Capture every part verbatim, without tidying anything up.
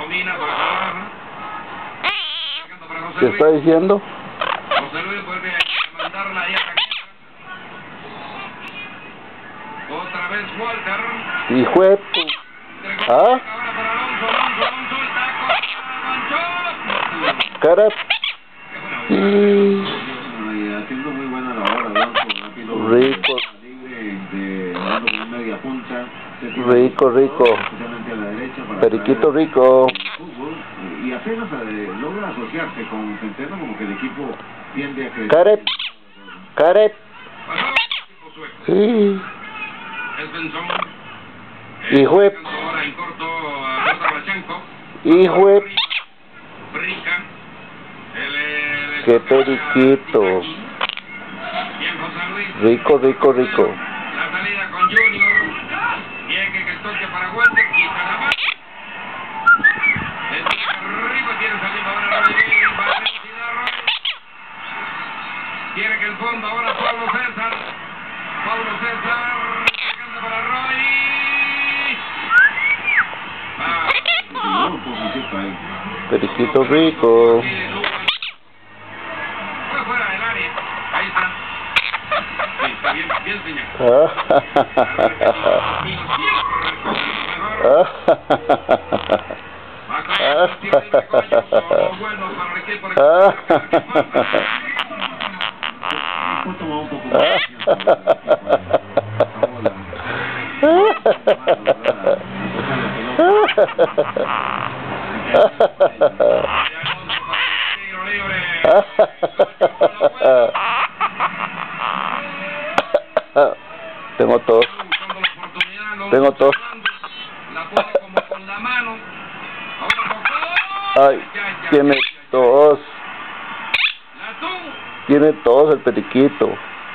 domina, baja. ¿Qué está diciendo? José Luis vuelve a mandarla ahí a la guerra. Otra vez Walter. Hijo de tu... ¿Ah? Ahora para Alonso, Alonso, Alonso, el taco. Manchó. Cara... Y... Haciendo muy buena labor, Alonso. Rápido. Rico. Libre de dando con media punta. Rico, rico. Especialmente a la derecha. Para Periquito rico. Fútbol, y apenas eh, logra asociarse con Centeno, como que el equipo tiende a crecer. Caret. Caret. Sí. Hijo de... Hijo de... Qué periquito. Rico, rico, rico. La salida con Junior. Bien que el toque para Walter. Quita la mano. Arriba quiere salir ahora Rodríguez. Va a velocidad Rodríguez. Quiere que el fondo ahora Pablo César. Pablo César. Sacando para Roy. Ah. Periquito rico. Fue fuera del área. Ahí está. Sí, está bien, bien señor. Tengo tos. Tengo tos. Ay, tiene tos. Tiene tos el periquito.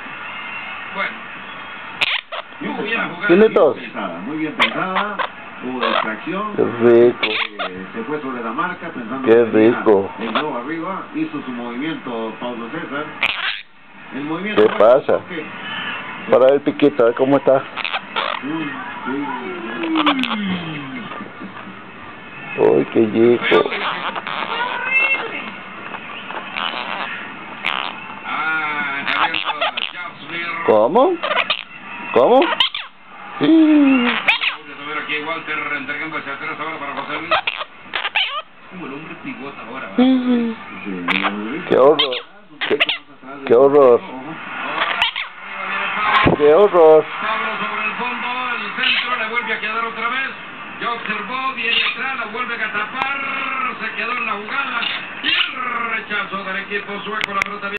Tiene tos. Muy bien pensada. Hubo distracción. Qué rico. Eh, se fue sobre la marca pensando Qué que rico. el globo arriba. Hizo su movimiento Pablo César. El movimiento. ¿Qué pasa? Que... Para ver el piquito, a ver cómo está. Uy, qué rico. ¿Cómo? ¿Cómo? Sí. Aquí Walter entregando hacia atrás ahora para José Luis. Como el hombre pivota ahora. Sí. Qué horror. Qué, qué horror. Qué horror. Pablo sobre el fondo, el centro le vuelve a quedar otra vez. Ya observó, viene atrás, la vuelve a tapar. Se quedó en la jugada. Y el rechazo del equipo sueco, la pelota.